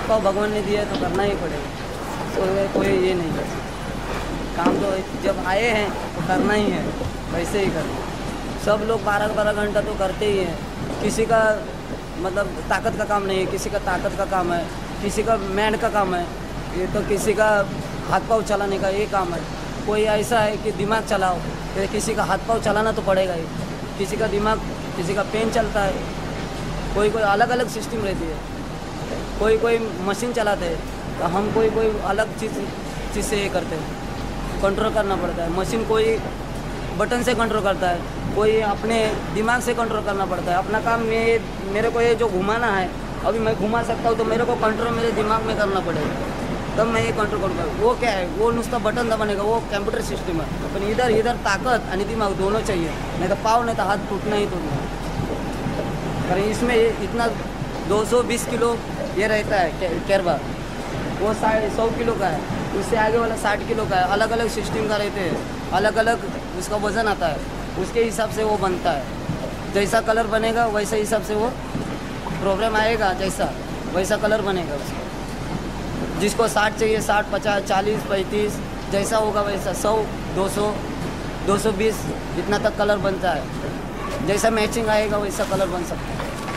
पाँव भगवान ने दिया है तो करना ही पड़ेगा, तो कोई ये नहीं कर सकता। काम तो जब आए हैं तो करना ही है, वैसे ही करना। सब लोग 12-12 घंटा तो करते ही हैं। किसी का मतलब ताकत का काम नहीं है, किसी का ताकत का काम है, किसी का मैंड का काम है, ये तो किसी का हाथ पाँव चलाने का ये काम है। कोई ऐसा है कि दिमाग चलाओ, तो किसी का हाथ पाँव चलाना तो पड़ेगा ही। किसी का दिमाग, किसी का पेन चलता है, कोई कोई अलग अलग सिस्टम रहती है। कोई मशीन चलाते हैं, तो हम कोई अलग चीज़ से ये करते हैं, कंट्रोल करना पड़ता है। मशीन कोई बटन से कंट्रोल करता है, कोई अपने दिमाग से कंट्रोल करना पड़ता है। अपना काम में मेरे को ये जो घुमाना है, अभी मैं घुमा सकता हूँ तो मेरे को कंट्रोल मेरे दिमाग में करना पड़ेगा, तब मैं ये कंट्रोल करूँगा। वो क्या है, वो नुसता बटन दबाने का, वो कंप्यूटर सिस्टम है। अपन इधर ताकत और दिमाग दोनों चाहिए, नहीं तो पाँव नहीं तो हाथ टूटना ही टूटना। पर इसमें इतना 220 किलो ये रहता है कैरबा, वो 100 किलो का है, उससे आगे वाला 60 किलो का है। अलग अलग सिस्टम का रहते हैं, अलग अलग उसका वज़न आता है, उसके हिसाब से वो बनता है। जैसा कलर बनेगा वैसे हिसाब से वो प्रॉब्लम आएगा, जैसा वैसा कलर बनेगा उसका। जिसको 60 चाहिए 60, 50, 40, 35 जैसा होगा वैसा 100, 200, 220 इतना तक कलर बनता है। जैसा मैचिंग आएगा वैसा कलर बन सकता है।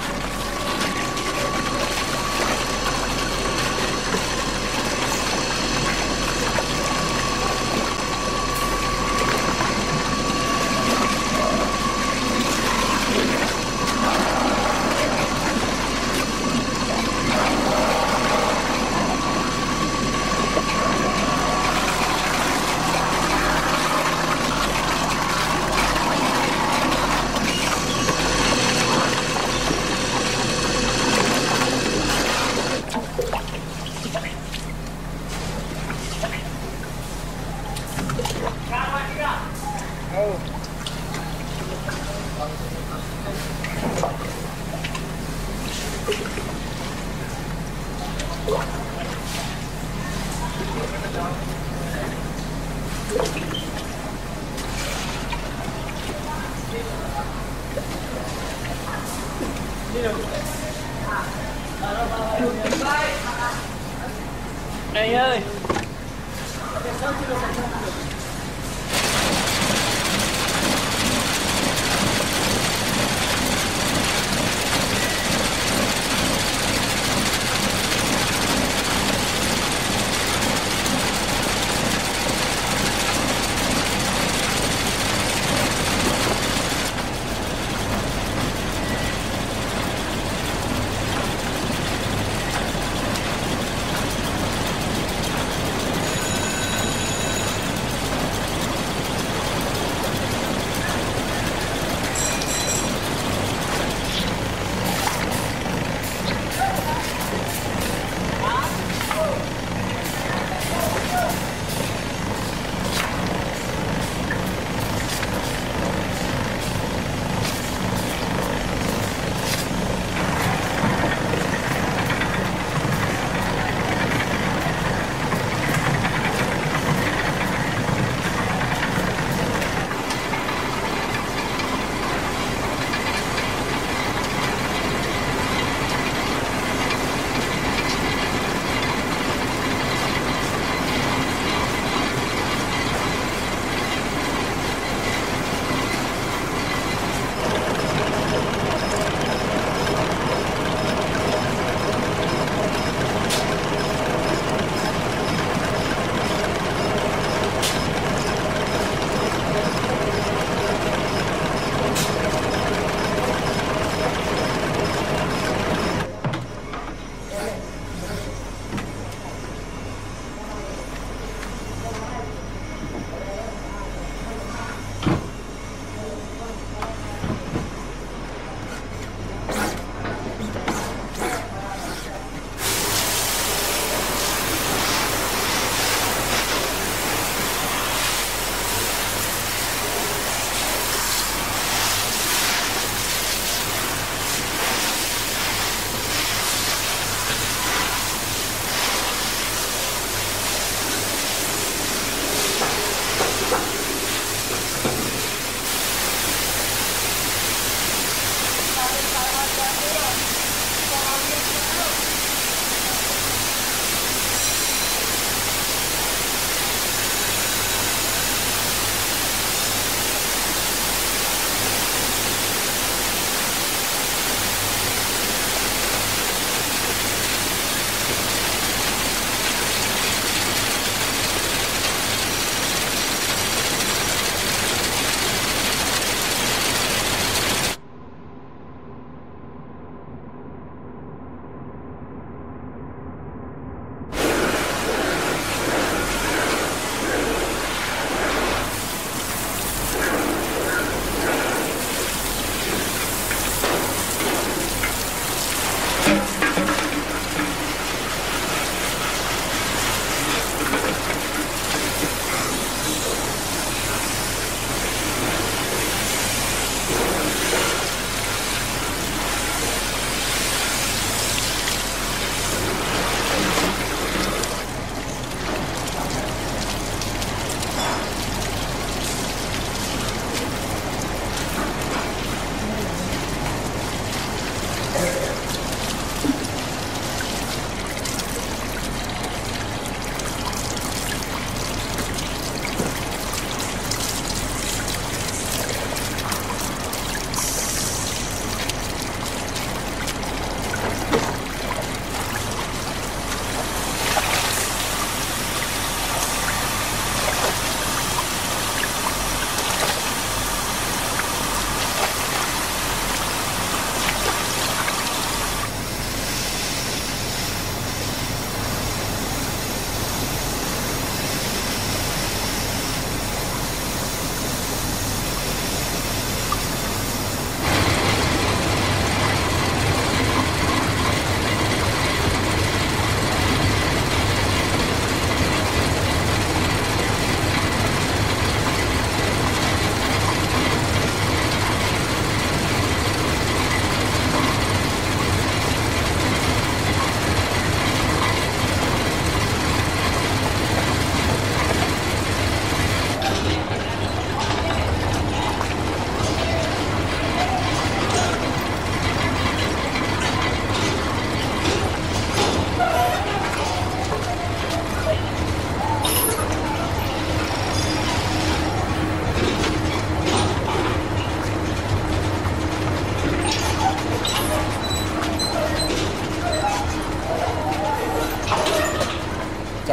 Đây ơi.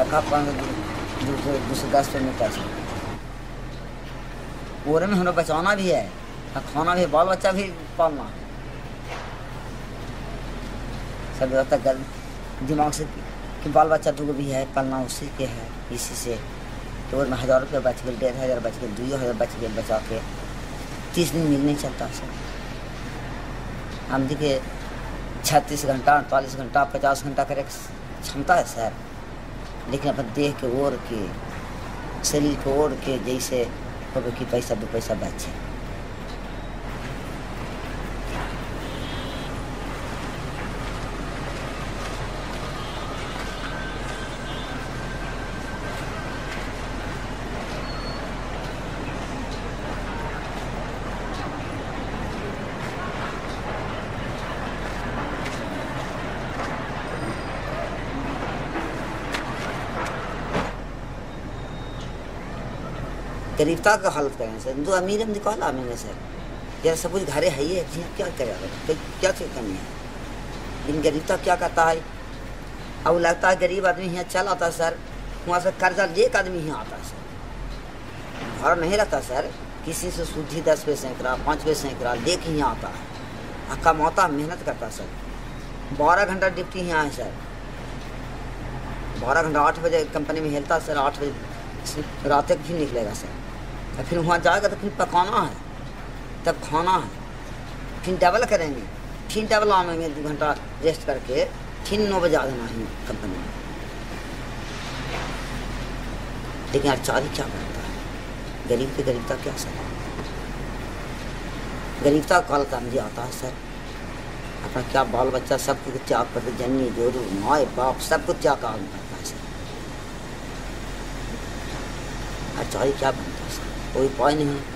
का 210 रुपये मिलता है। पूरे में हमें बचाना भी है, खाना भी, बाल बच्चा भी पालना है, सब व्यवस्था कर दिमाग से कि बाल बच्चा दूगो भी है पालना, उसी के है। इसी से तो में 1000 रुपये बच गए, 1500 बच गए, 2000 बच गए, बचा के 30 दिन मिल नहीं चलता सर। हम देखिए 36 घंटा, 48 घंटा, 50 घंटा करे क्षमता है सर, लेकिन अपन देह के ओर के, शरीर को ओर के, जैसे हो कि पैसा 2 पैसा बचे। गरीबता का हालत करें सर, तो अमीर हम निकाला मैंने सर, यार सब कुछ घरे है ही है, क्या करेगा, क्या चीज़ कमी है। लेकिन गरीबता क्या करता है, अब लगता है गरीब आदमी यहाँ चल आता है सर, वहाँ से कर्जा ले एक आदमी यहाँ आता है सर, भाड़ा नहीं रहता सर, किसी से सूझी 10 पैसे सैकड़ा, 5 पैसे सैकड़ा लेके यहाँ आता है, कमाता मेहनत करता है सर। 12 घंटा ड्यूटी यहाँ है सर, 12 घंटा, 8 बजे कंपनी में हिलता सर, 8 बजे रात तक भी निकलेगा सर। और फिर वहाँ जाएगा तो फिर पकाना है, तब खाना है, फिर डबल करेंगे, फिर डबल आएंगे 2 घंटा रेस्ट करके, फिर 9 बजे आ जाना है कंपनी में। लेकिन आचार्य क्या करता है, गरीब की गरीबता क्या सर, गरीबता काल का मुझे आता है सर, अपना क्या बाल बच्चा सब कुछ त्याग करते, जन्नी जोरू माए बाप सब कुछ त्याग करता है सर। आचार्य क्या बनता है सर, कोई उपाय नहीं है।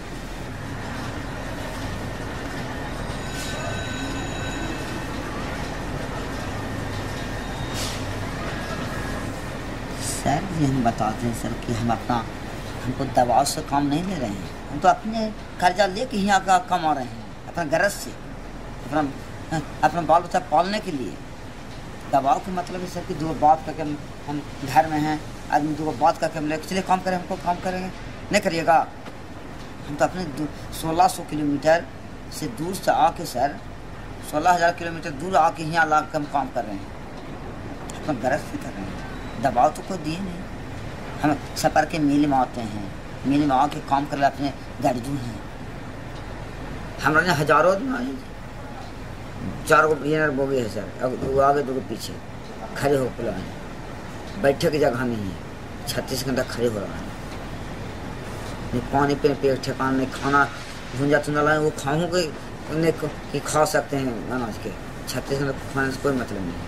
सर जी हम बताते हैं सर कि हम अपना, हमको दबाव से काम नहीं ले रहे हैं, हम तो अपने कर्जा लेके ही यहाँ कमा रहे हैं, अपना गरज से, अपना बाल बच्चा पालने के लिए। दबाव का मतलब है सर कि 2 बात करके हम घर में हैं, आदमी 2 बात करके हम लेके चलिए काम करें, हमको काम करेंगे नहीं करिएगा। हम तो अपने 1600 किलोमीटर से दूर से आके सर, 16,000 किलोमीटर दूर आके यहाँ ला के हम काम कर रहे हैं, अपना गरज से कर रहे हैं, दबाव तो कोई दिए नहीं। हम सफ़र के मिल में आते हैं, मिल में आके काम कर रहे अपने दर्जू हैं। हमारे यहाँ हजारों दिन आए, 4 गो बिजनर बोगे है सर, अब 2 आगे 2 पीछे खड़े हो खुला है, बैठे की जगह नहीं है, 36 घंटा खड़े हो रहा है, नहीं पानी पीने पे ठिकाना नहीं, खाना भुंजा चुना लाए वो खाऊंगे उन्हें कि खा सकते हैं अनाज के, 36 घंटा खाने से कोई मतलब नहीं।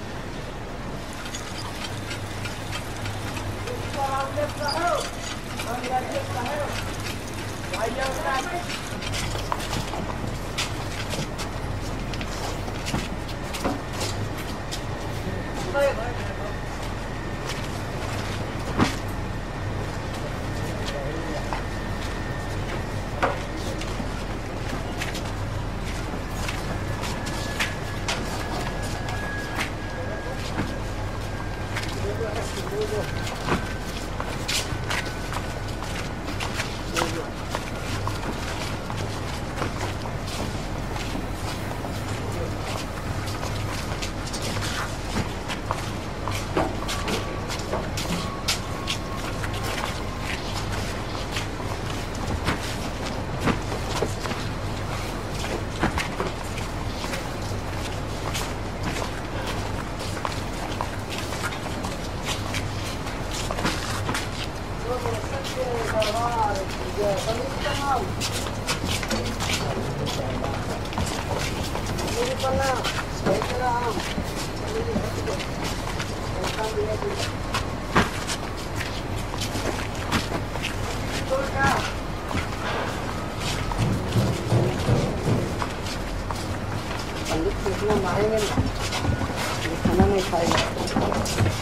मारेंगे ना, खाना नहीं खाएगा।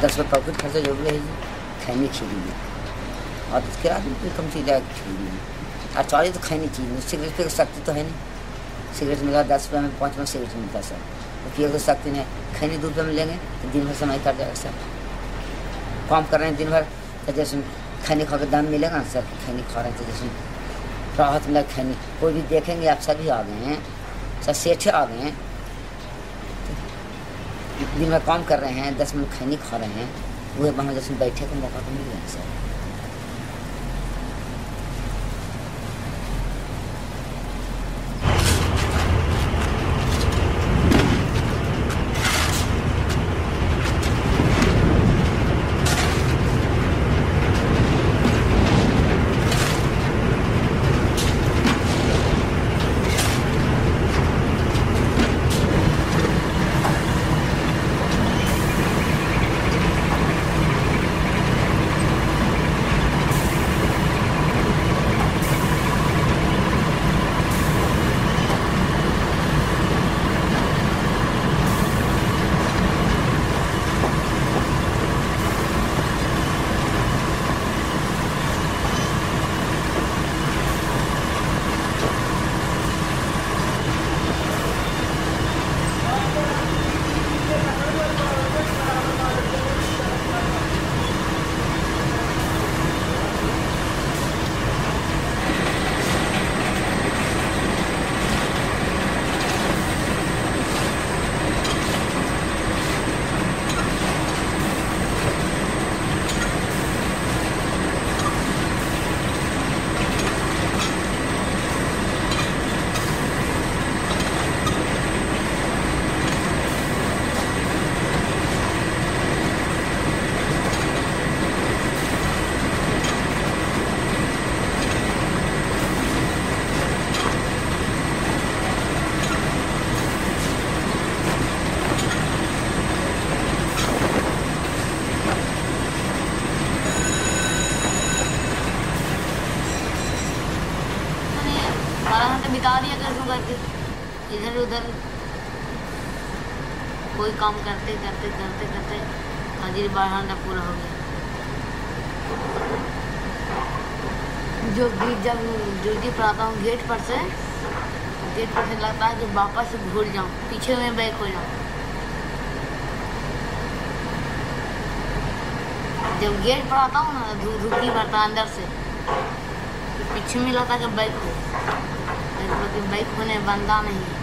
10 रुपये पॉकेट खर्चा जरूर है जी, खैनी खरीदी और उसके आदमी कोई कम चीज़ है खरीदी और चौड़ी तो खैनी चीज़, सिगरेट पे सख्ती तो है नहीं। सिगरेट मिला 10 रुपये में 5 में सिगरेट मिलता सर, तो पिए तो सख्ती नहीं। खैनी 2 रुपये में लेंगे तो दिन भर समय कर जाएगा सर। काम कर रहे हैं दिन भर तो जैसे खैनी खा के दाम मिलेगा ना सर, खैनी खा रहे हैं तो जैसे राहत मिला खैनी। कोई भी देखेंगे आप सभी आ गए हैं सर, सेठे आ गए हैं, दिन भर काम कर रहे हैं, 10 मिनट खैनी खा रहे हैं, वो वहाँ जैसे बैठे को मौका तो मिल गया सर। बिता दिया कर करके इधर उधर कोई काम करते करते करते करते हाजिर 12 घंटा पूरा हो गया। जब ड्यूटी पर आता हूँ गेट पर से लगता है कि वापस से घूर जाऊँ, पीछे में बैक हो जाऊँ। जब गेट पर आता हूँ ना धुकी भरता अंदर से, तो पीछे में लगता है कि बैक हो, लेकिन बैक होने बंदा नहीं है।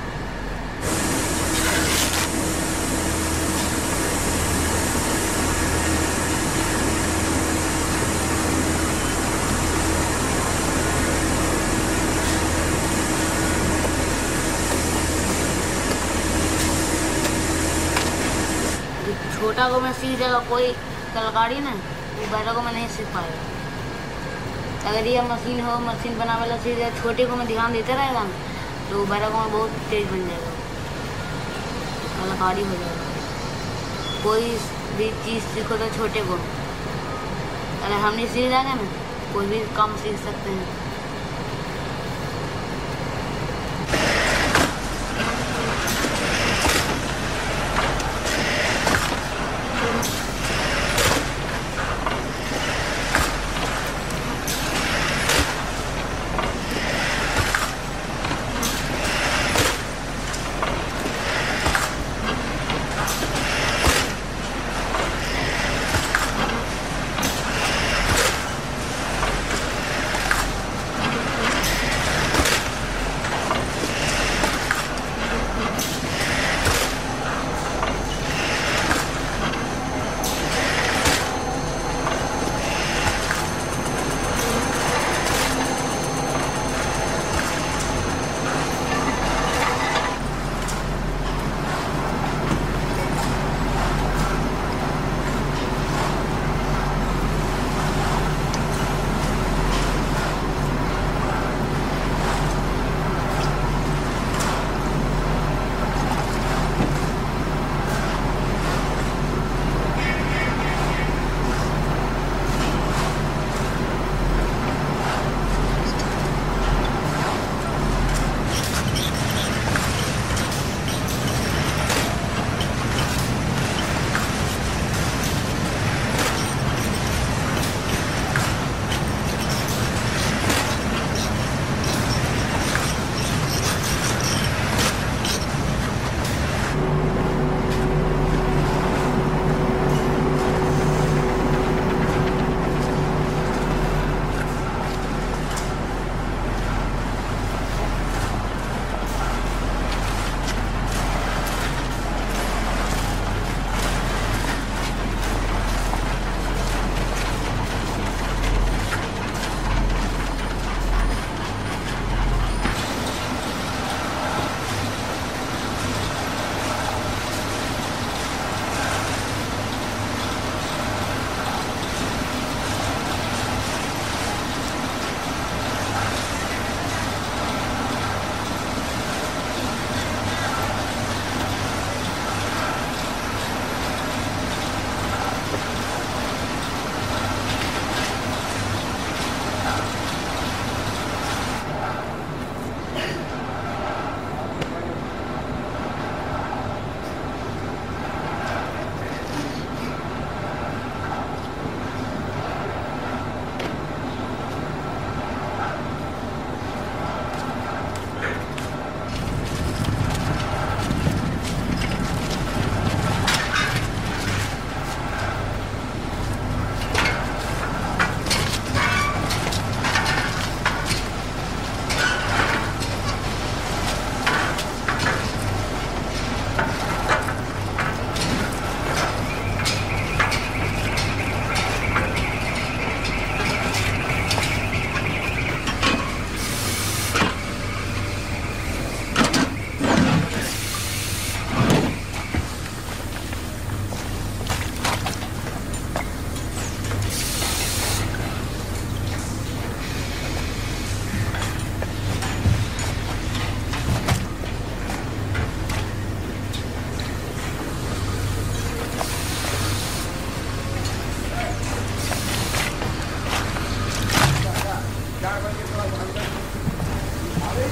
छोटा को मैं सीख जाएगा कोई कलाकारी ना, वो बड़ा को मैं नहीं सीख पाएगा। अगर ये मशीन बना वाला सीख जाए, छोटे को मैं ध्यान देते रहेगा ना, तो बड़ा को मैं बहुत तेज बन जाएगा, कलाकारी हो जाएगा। कोई भी चीज़ सीखो तो छोटे को, अगर हम नहीं सीख जाएंगे ना, कोई भी काम सीख सकते हैं।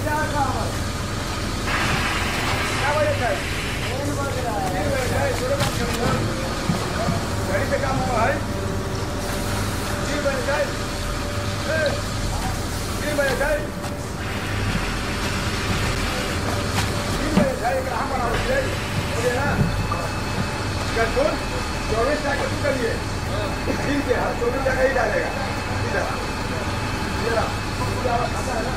क्या वजह है? गाड़ी पे काम हुआ है? 3 बजे जाए, 3 बजे जाए, 3 बजे जाए, कहाँ बना हुआ है ना? कल 24 का कभी करिए, 3 के हर 24 जगह ही डालेगा, इधर, इधर, आता है ना?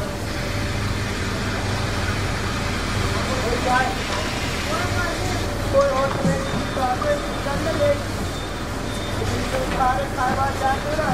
कोई और नहीं, सारे चंद ले, सारे खाएगा जाते ना।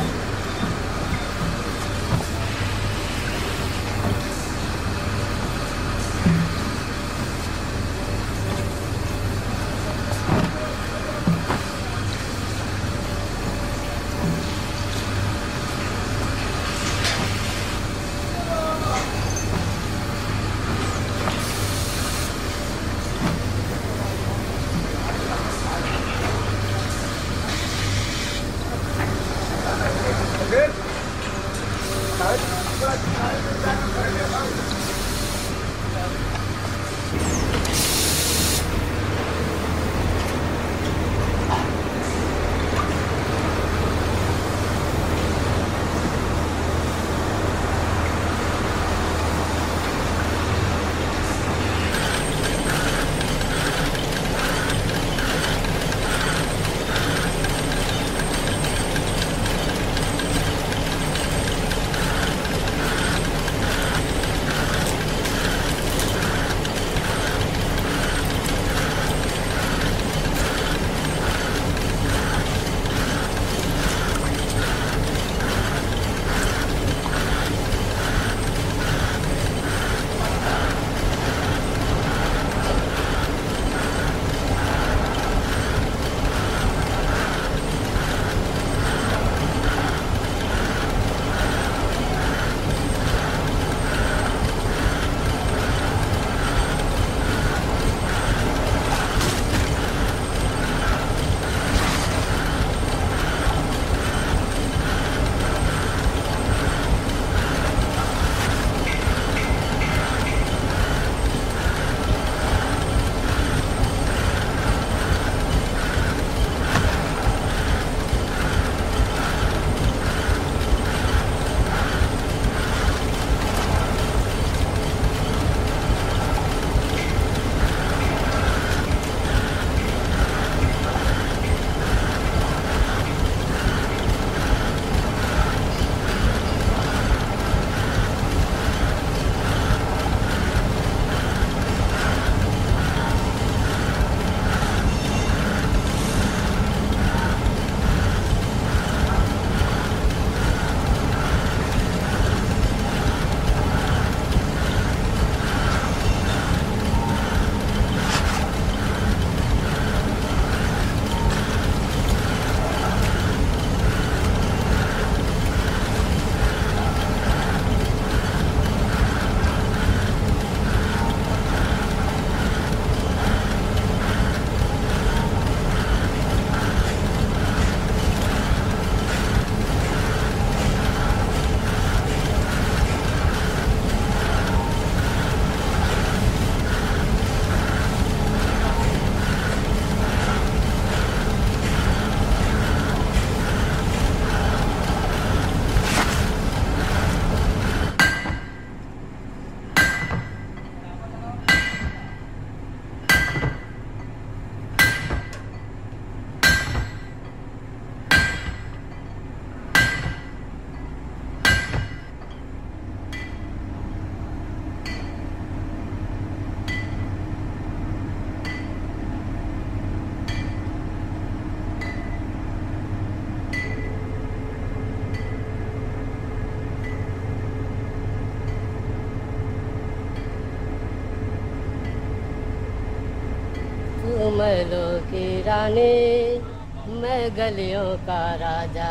महलों की रानी, मैं गलियों का राजा।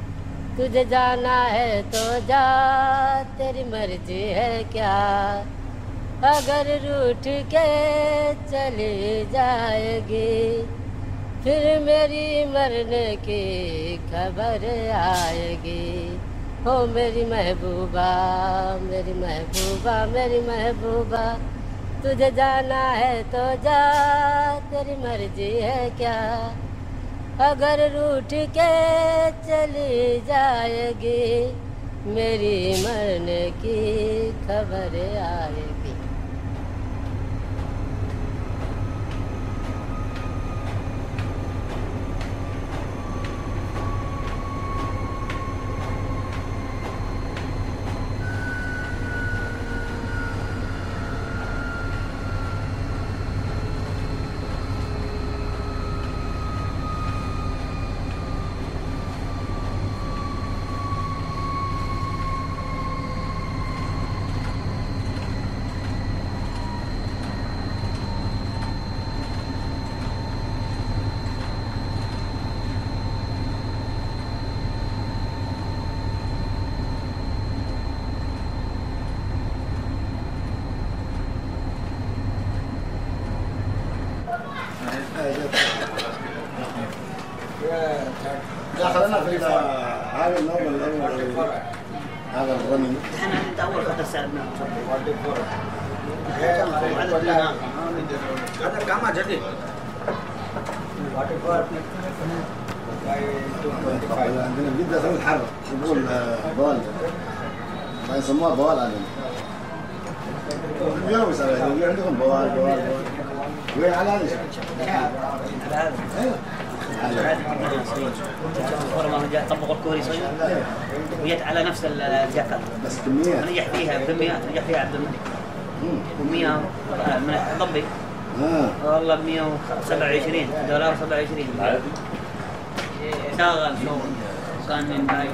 तुझे जाना है तो जा, तेरी मर्जी है क्या। अगर रूठ के चली जाएगी, फिर मेरी मरने की खबर आएगी। हो मेरी महबूबा, मेरी महबूबा, मेरी महबूबा, तुझे जाना है तो जा, तेरी मर्जी है क्या। अगर रूठ के चली जाएगी, मेरी मरने की खबर आएगी। لا خلينا في هذا النوم الأول هذا الغني. احنا انت اول خطر سالنا هذا كم جديد؟ عندنا جدا سوي الحر نقول بال ما يسموها بوال عندنا. اليوم يسوي عندكم بوال وين على هذا؟ ايوه طبقوا الكوري شوي وجت على نفس الجاكيت بس كميات نجح فيها كميات نجح فيها عبد الملك و100 من طبي والله $127 شغل شغل كان من باقي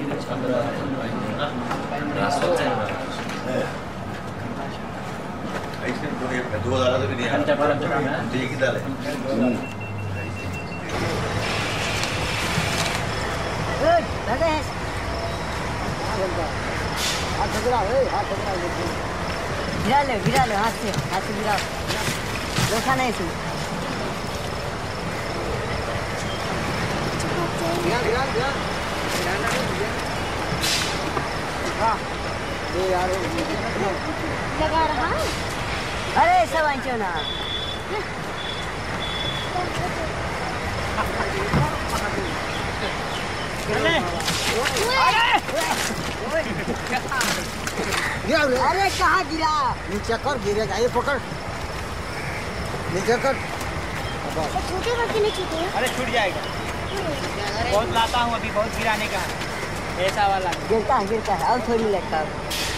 गिरा लो हाथ से गिराओ, देखा नहीं तू। लगा रहा है। अरे सब आंचो ना अरे कहाँ गिरा? नीचे कर गिरेगा, ये पकड़ नीचे कर। छोटे बच्चे नहीं छूटे। अरे छूट जाएगा, बहुत लाता हूँ अभी, बहुत गिराने का ऐसा वाला गिरता है और थोड़ी लगता है।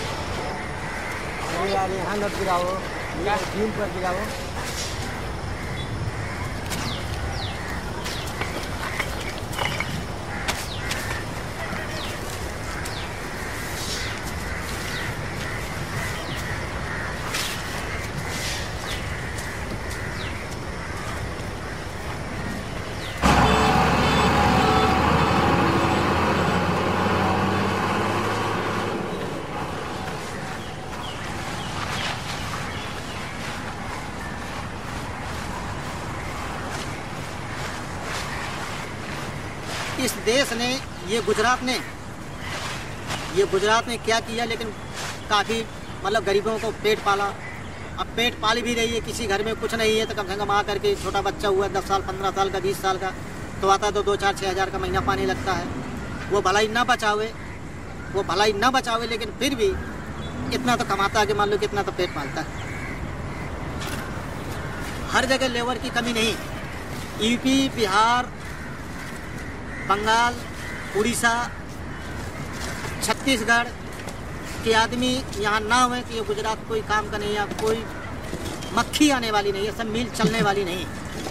यहाँ मत गिराओ, टीम पर गिराओ। इस देश ने ये गुजरात ने क्या किया, लेकिन काफ़ी मतलब गरीबों को पेट पाला। अब पेट पाली भी रही है, किसी घर में कुछ नहीं है तो कम से कम आ करके छोटा बच्चा हुआ 10 साल 15 साल का 20 साल का तो आता तो 2-4-6 हज़ार का महीना पानी लगता है। वो भलाई ना बचावे लेकिन फिर भी इतना तो कमाता है कि मान लो कि इतना तो पेट पालता है। हर जगह लेबर की कमी नहीं, यूपी, बिहार, बंगाल, उड़ीसा, छत्तीसगढ़ के आदमी यहाँ ना हुए कि ये गुजरात कोई काम का नहीं है, कोई मक्खी आने वाली नहीं है, सब मिल चलने वाली नहीं है।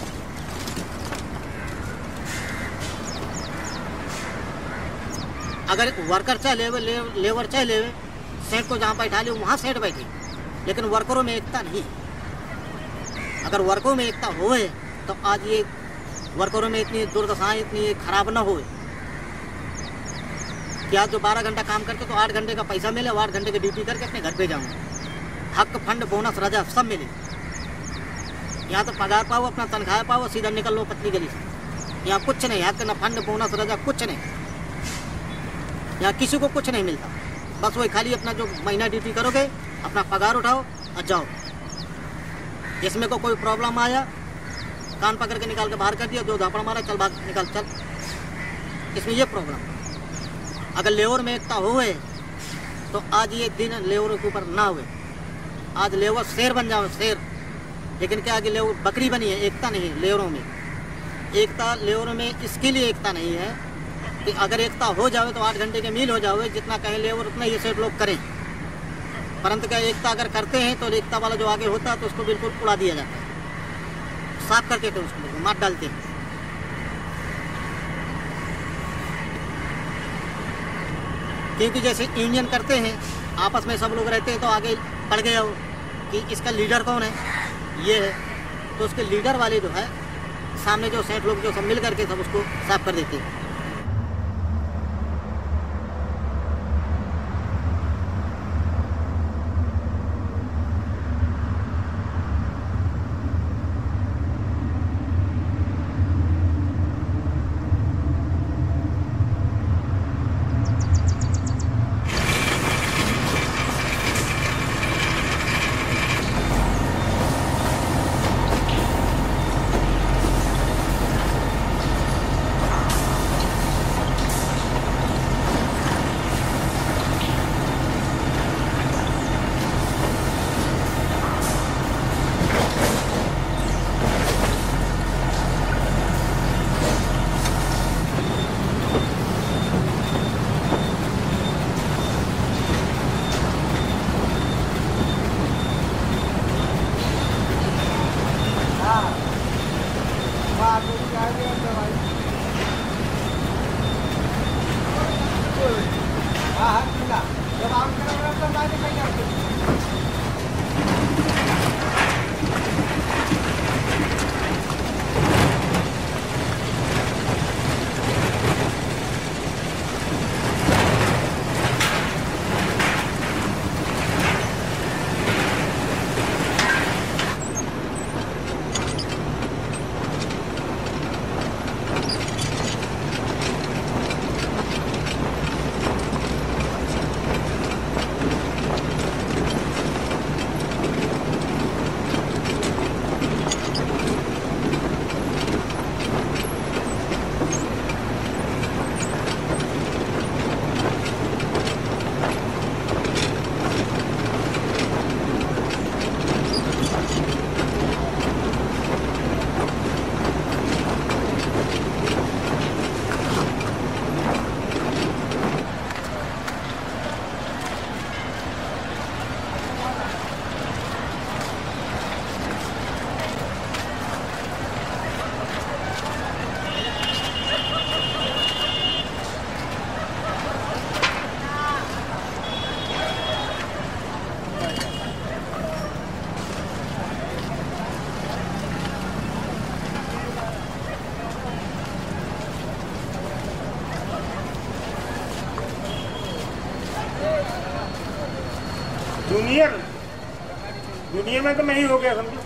अगर वर्कर चाहे लेबर चाहे लेवे, सेठ को जहाँ बैठा ले वहाँ सेठ बैठे, लेकिन वर्करों में एकता नहीं। अगर वर्करों में एकता होए तो आज ये वर्करों में इतनी दुर्दशाएं इतनी खराब ना हो कि आज जो 12 घंटा काम करके तो 8 घंटे का पैसा मिले, 8 घंटे की ड्यूटी करके अपने घर पे जाऊँ। हक, फंड, बोनस, रजा सब मिले। यहाँ तो पगार पाओ, अपना तनख्वाह पाओ, सीधा निकल लो पतली गली से। यहाँ कुछ नहीं, हक न फंड, बोनस, रजा कुछ नहीं। यहाँ किसी को कुछ नहीं मिलता, बस वही खाली अपना जो महीना ड्यूटी करोगे, अपना पगार उठाओ और जाओ। इसमें को कोई प्रॉब्लम आया, कान पकड़ के निकाल के बाहर कर दिया, जो धापड़ मारा चल भाग निकाल चल। इसमें ये प्रॉब्लम। अगर लेबर में एकता हुए तो आज ये दिन लेबरों के ऊपर ना हुए, आज लेबर शेर बन जाओ, शेर। लेकिन क्या कि लेबर बकरी बनी है, एकता नहीं है लेबरों में। एकता लेबरों में इसके लिए एकता नहीं है कि अगर एकता हो जावे तो 8 घंटे के मील हो जावे, जितना कहें लेबर उतना ये सेठ लोग करें। परंतु क्या एकता अगर करते हैं तो एकता वाला जो आगे होता है तो उसको बिल्कुल उड़ा दिया जाता है, साफ करके तो उसको मार डालते हैं। क्योंकि जैसे यूनियन करते हैं, आपस में सब लोग रहते हैं, तो आगे पड़ गया हो कि इसका लीडर कौन है, ये है, तो उसके लीडर वाले जो है सामने जो सेठ लोग जो सब मिल करके सब उसको साफ कर देते हैं। यूनियन में तो नहीं हो गया समझो।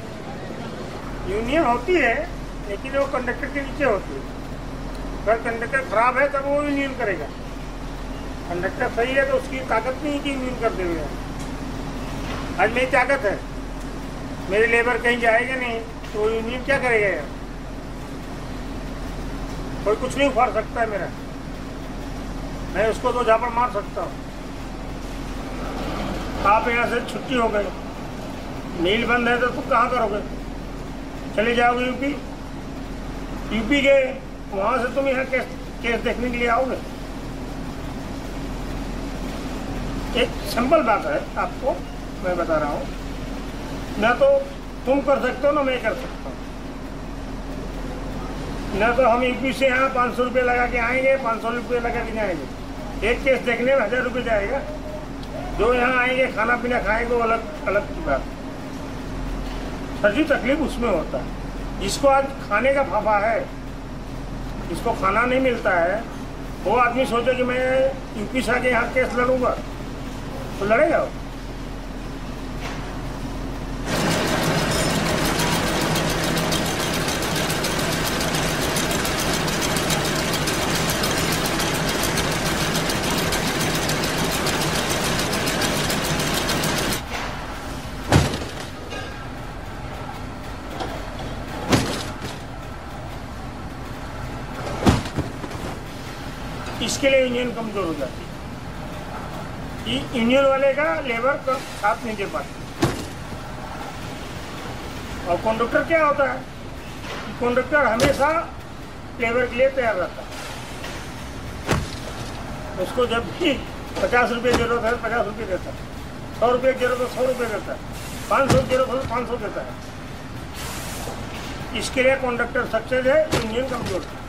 यूनियन होती है लेकिन वो कंडक्टर के नीचे होती है। अगर कंडक्टर खराब है तब वो यूनियन करेगा, कंडक्टर सही है तो उसकी ताकत नहीं कि यूनियन कर देंगे। आज मेरी ताकत है, मेरे लेबर कहीं जाएगा नहीं तो यूनियन क्या करेगा यार? कोई कुछ नहीं उखाड़ सकता है मेरा, मैं उसको तो झापड़ मार सकता हूँ। आप यहाँ से छुट्टी हो गई, मील बंद है तो तुम कहाँ करोगे? चले जाओगे यूपी गए, वहाँ से तुम यहाँ केस देखने के लिए आओगे। एक सिंपल बात है, आपको मैं बता रहा हूँ, ना तो तुम कर सकते हो ना मैं कर सकता हूँ। ना तो हम यूपी से यहाँ 500 रुपये लगा के आएंगे, 500 रुपये लगा के जाएंगे। एक केस देखने में 1000 रुपये जाएगा। जो यहाँ आएंगे खाना पीना खाएंगे वो अलग की बात। सच्ची तकलीफ उसमें होता है। जिसको आज खाने का फाफा है, जिसको खाना नहीं मिलता है, वो आदमी सोचे कि मैं यूपी से आके यहाँ केस लड़ूंगा, तो लड़ेगा वो। इसके लिए यूनियन कमजोर हो जाती है। यूनियन वाले का लेबर का साथ नहीं दे पाते। और कंडक्टर क्या होता है, कंडक्टर हमेशा लेबर के लिए तैयार रहता है। उसको जब भी 50 रुपये जरूरत है 50 रुपये देता है, 100 रुपये की जरूरत है 100 रुपये देता है, 500 की जरूरत है 500 देता है। इसके लिए कंडक्टर सक्सेस है, यूनियन कमजोर है।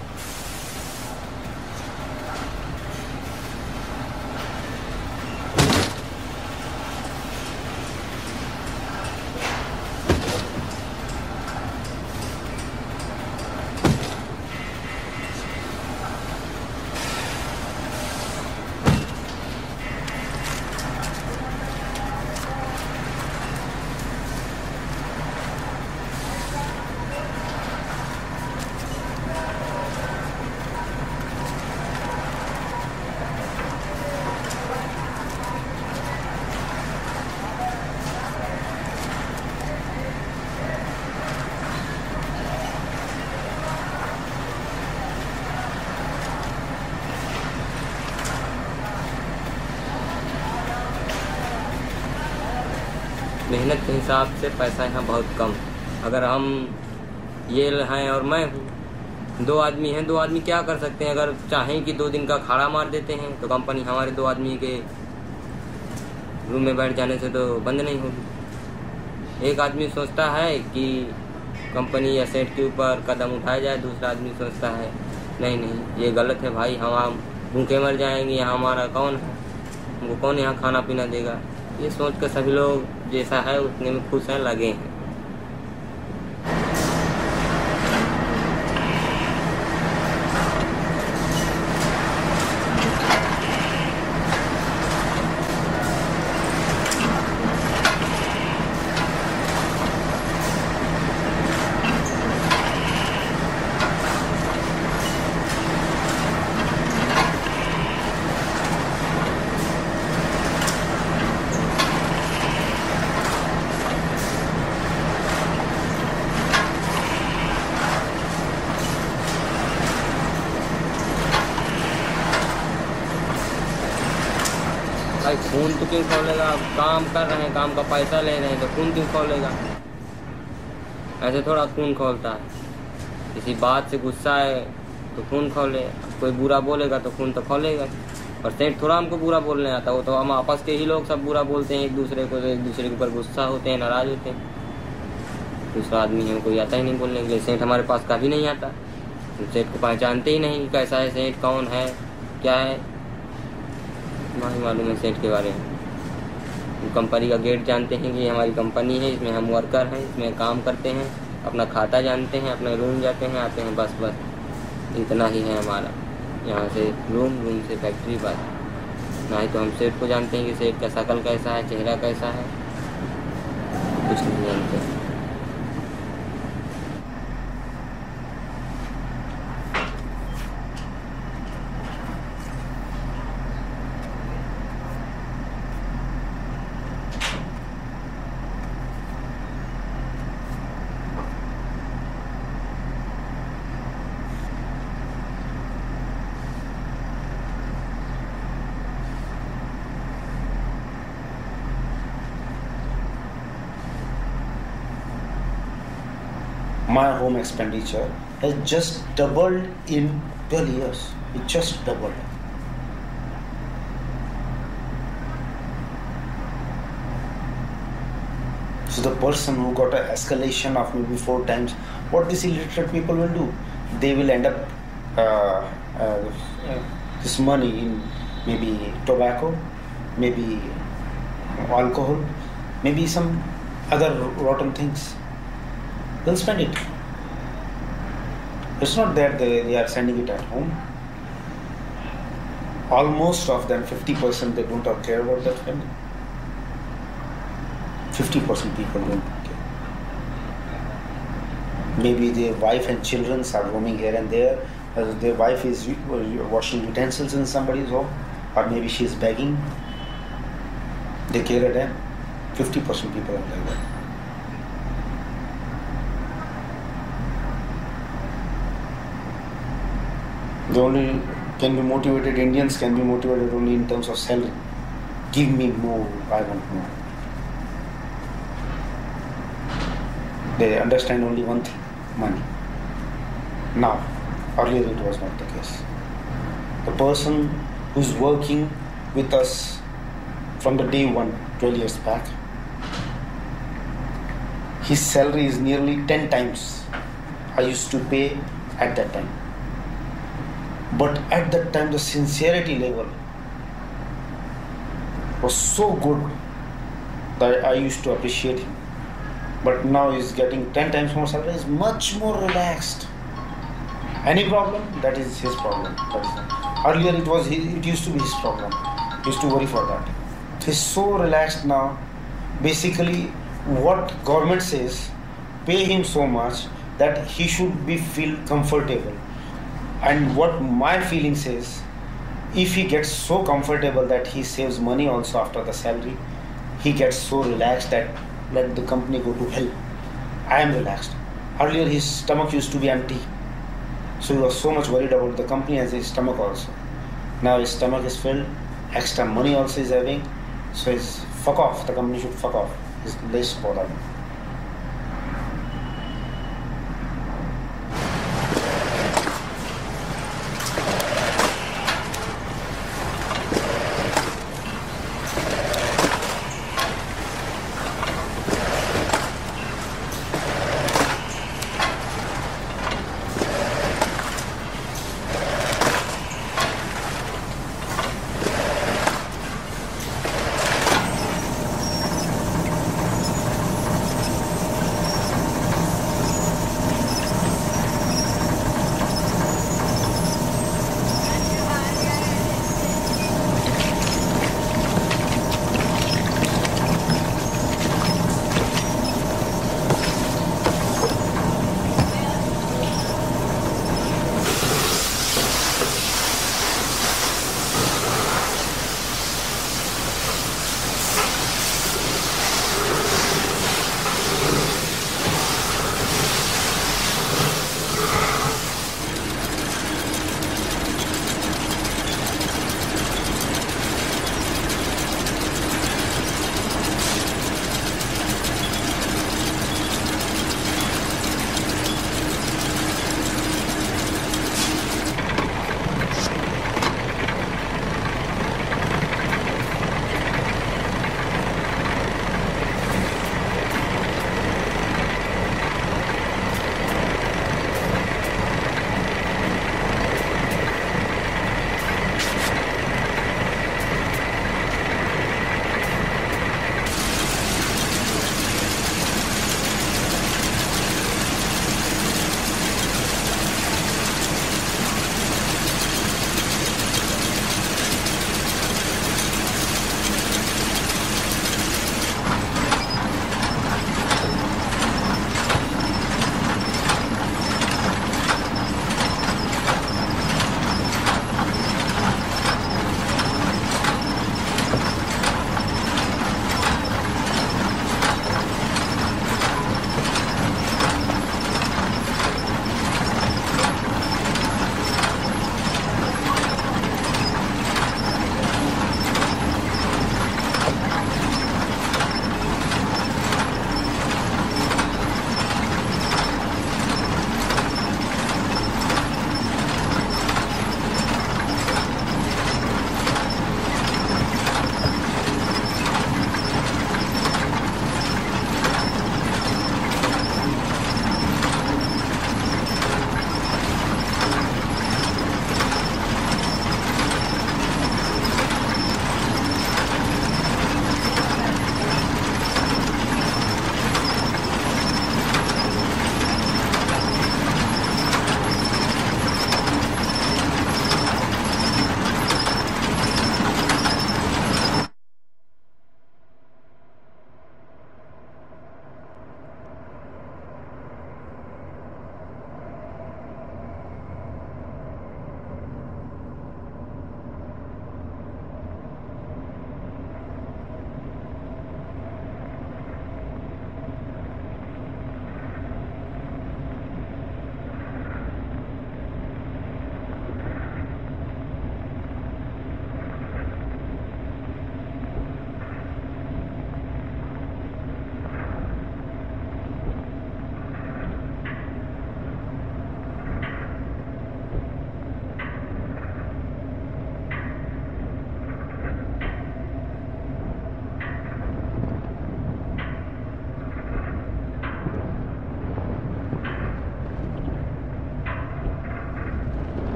मेहनत के हिसाब से पैसा यहाँ बहुत कम। अगर हम ये हैं और मैं हूँ, 2 आदमी हैं, 2 आदमी क्या कर सकते हैं? अगर चाहें कि 2 दिन का खाड़ा मार देते हैं तो कंपनी हमारे 2 आदमी के रूम में बैठ जाने से तो बंद नहीं होगी। एक आदमी सोचता है कि कंपनी या सेट के ऊपर कदम उठाया जाए, दूसरा आदमी सोचता है नहीं ये गलत है भाई, हम भूखे मर जाएंगे, यहाँ हमारा कौन है, हमको कौन यहाँ खाना पीना देगा। ये सोच कर सभी लोग जैसा है उतने में खुश हैं, लगे हैं। भाई खून तो क्यों खोलेगा? काम कर रहे हैं, काम का पैसा ले रहे हैं तो खून क्यों खोलेगा? ऐसे थोड़ा खून खोलता है। किसी बात से गुस्सा है तो खून खोले, कोई बुरा बोलेगा तो खून तो खोलेगा। और सेठ थोड़ा हमको बुरा बोलने आता, वो तो हम आपस के ही लोग सब बुरा बोलते हैं एक दूसरे को, तो एक दूसरे के ऊपर गुस्सा होते हैं, नाराज होते हैं। दूसरा आदमी है कोई आता ही नहीं बोलने के लिए। सेठ हमारे पास कभी नहीं आता, सेठ को पहचानते ही नहीं, कैसा है सेठ, कौन है, क्या है, नहीं मालूम है सेठ के बारे में। कंपनी का गेट जानते हैं कि हमारी कंपनी है, इसमें हम वर्कर हैं, इसमें काम करते हैं, अपना खाता जानते हैं, अपने रूम जाते हैं आते हैं, बस इतना ही है हमारा। यहाँ से रूम से फैक्ट्री, बस। ना ही तो हम सेठ को जानते हैं कि सेठ का शक्ल कैसा है, चेहरा कैसा है, कुछ नहीं जानते। My home expenditure has just doubled in 12 years. It just doubled. So the person who got an escalation of maybe 4 times, what these illiterate people will do? They will end up this money in maybe tobacco, maybe alcohol, maybe some other rotten things. They'll spend it. It's not that they are sending it at home. Almost of them, 50%, they don't care about that spending. 50% people don't care. Maybe their wife and children are roaming here and there. Their wife is washing utensils in somebody's home, or maybe she is begging. They care at them. 50% people are like that. The only can be motivated, Indians can be motivated only in terms of salary. Give me more, I want more. They understand only one thing, money. Now, earlier it was not the case. The person who's working with us from the day one, 12 years back, his salary is nearly 10 times I used to pay at that time. But at that time the sincerity level was so good that I used to appreciate him. But now he's getting 10 times more salary, is much more relaxed. Any problem, that is his problem. Earlier it used to be his problem. He used to worry for that. He's so relaxed now. Basically, what government says, pay him so much that he should feel comfortable. And what my feeling says, if he gets so comfortable that he saves money also after the salary, he gets so relaxed that let the company go to hell. I am relaxed. Earlier his stomach used to be empty. So he was so much worried about the company as his stomach also. Now his stomach is filled, extra money also is having. So it's fuck off, the company should fuck off. He's less bothered.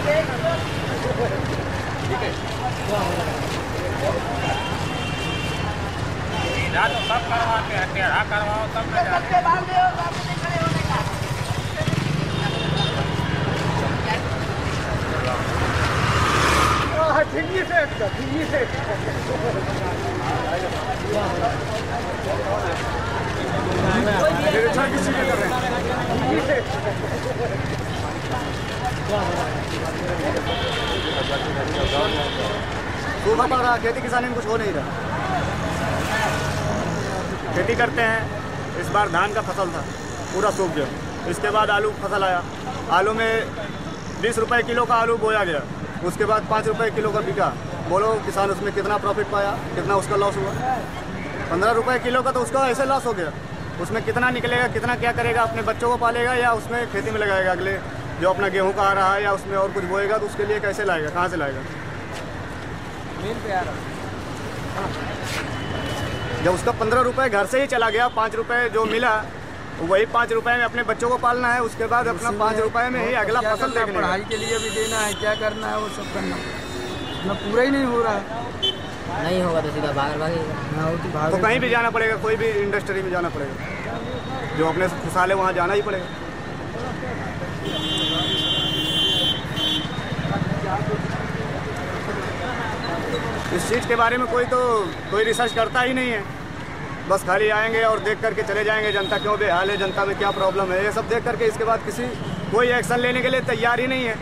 तो सब करवाते हैं, टेढ़ा करवाओ तब न जाते। ठिंगी से ठिंगी से किसी के कर रहे हैं ठिंगी से। सूखा पड़ रहा, खेती किसानी में कुछ हो नहीं रहा। खेती करते हैं, इस बार धान का फसल था, पूरा सूख गया। इसके बाद आलू फसल आया, आलू में 20 रुपए किलो का आलू बोया गया, उसके बाद 5 रुपए किलो का बिका। बोलो किसान उसमें कितना प्रॉफिट पाया, कितना उसका लॉस हुआ? 15 रुपए किलो का तो उसका ऐसे लॉस हो गया। उसमें कितना निकलेगा, कितना क्या करेगा, अपने बच्चों को पालेगा या उसमें खेती में लगाएगा? अगले जो अपना गेहूं का आ रहा है या उसमें और कुछ बोएगा तो उसके लिए कैसे लाएगा, कहाँ से लाएगा? जब उसका 15 रुपए घर से ही चला गया, 5 रुपए जो मिला वही 5 रुपए में अपने बच्चों को पालना है, उसके बाद अपना 5 रुपए में ही अगला फसल देखना है। पढ़ाई के लिए भी देना है, क्या करना है वो सब करना, ना पूरा ही नहीं हो रहा है। नहीं होगा तो सीधा भागेगा। तो कहीं भी जाना पड़ेगा, कोई भी इंडस्ट्री में जाना पड़ेगा, जो अपने से खुशहाल है वहाँ जाना ही पड़ेगा। इस चीज़ के बारे में कोई रिसर्च करता ही नहीं है, बस खाली आएंगे और देख करके चले जाएंगे जनता क्यों बेहाल है, जनता में क्या प्रॉब्लम है, ये सब देख करके इसके बाद कोई एक्शन लेने के लिए तैयार ही नहीं है।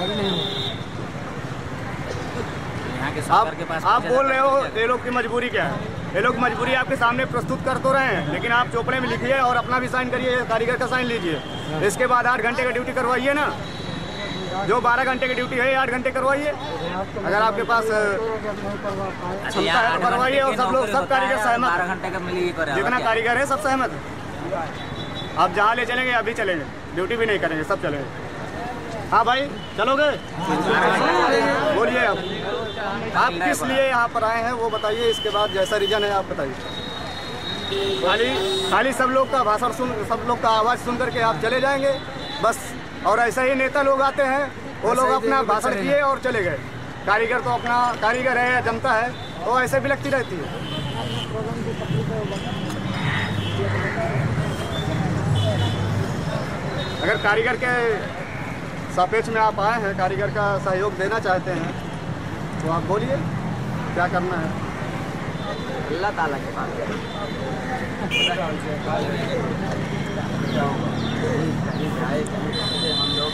आप बोल रहे हो ये लोग की मजबूरी क्या है? ये लोग मजबूरी आपके सामने प्रस्तुत कर तो रहे हैं, लेकिन आप चोपड़े में लिखिए और अपना भी साइन करिए, कारीगर का साइन लीजिए। इसके बाद 8 घंटे का ड्यूटी करवाइए ना, जो 12 घंटे की ड्यूटी है 8 घंटे करवाइए। अगर आपके पास क्षमता है तो करवाइए। और सब कारीगर सहमत, 12 घंटे का मिली जितना कारीगर है सब सहमत है। आप जहाँ ले चलेंगे अभी चलेंगे, ड्यूटी भी नहीं करेंगे, सब चलेंगे। हाँ भाई चलोगे? बोलिए आप किस लिए यहाँ पर आए हैं वो बताइए, इसके बाद जैसा रीजन है आप बताइए। खाली सब लोग का भाषण सब लोग का आवाज़ सुन करके आप चले जाएंगे बस। और ऐसे ही नेता लोग आते हैं, वो लोग अपना भाषण किए और चले गए। कारीगर तो अपना कारीगर है, जनता है, वो ऐसे भी लगती रहती है। अगर कारीगर के सापेक्ष में आप आए हैं, कारीगर का सहयोग देना चाहते हैं तो आप बोलिए क्या करना है। अल्लाह ताला के पास हम लोग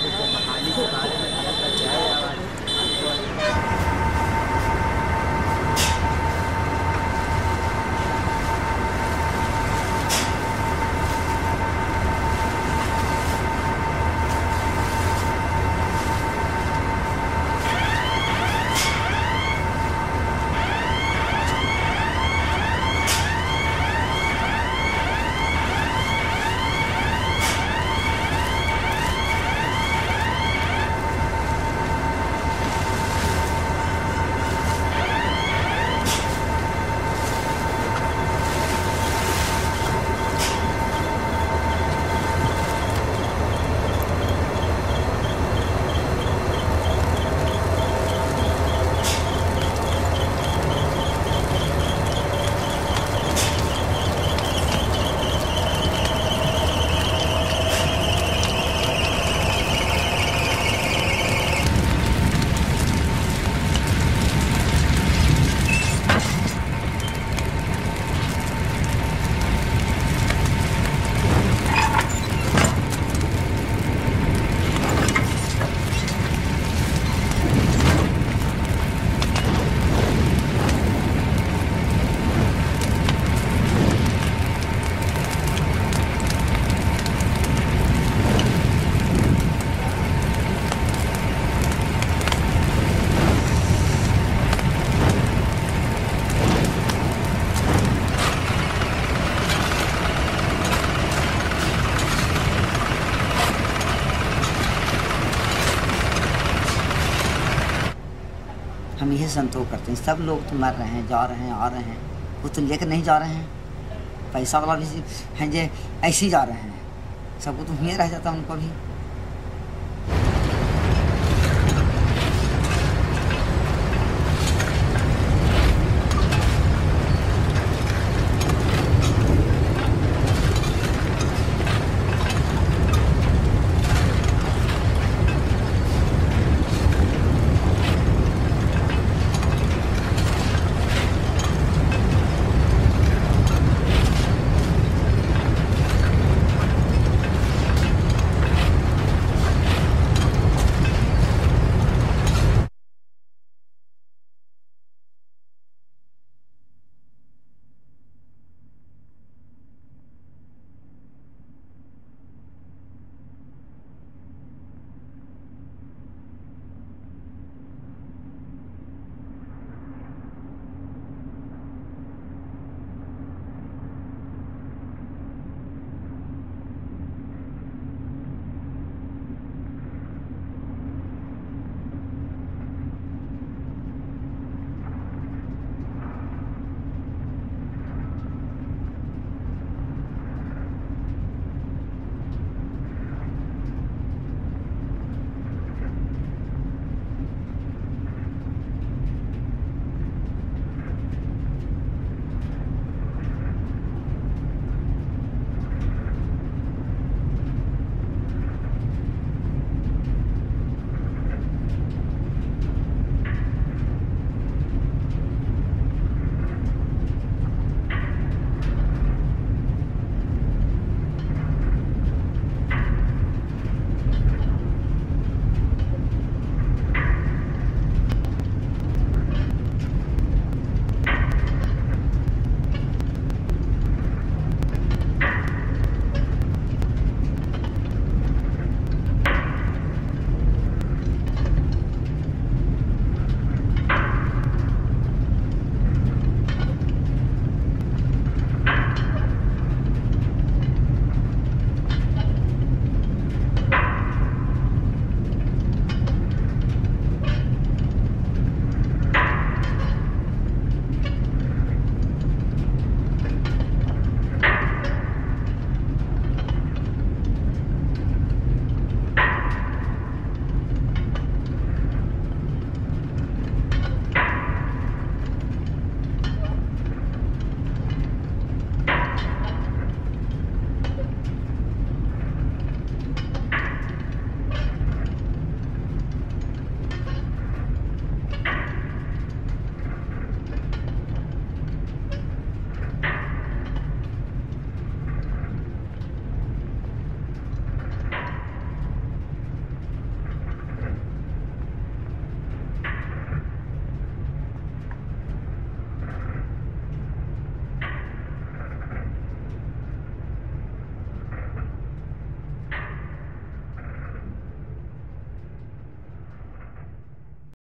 हम यही संतोष करते हैं। सब लोग तो मर रहे हैं, जा रहे हैं, आ रहे हैं, वो तो लेकर नहीं जा रहे हैं। पैसा वाला भी हैं जो ऐसे ही जा रहे हैं, सबको तो हुए रह जाता है उनको भी।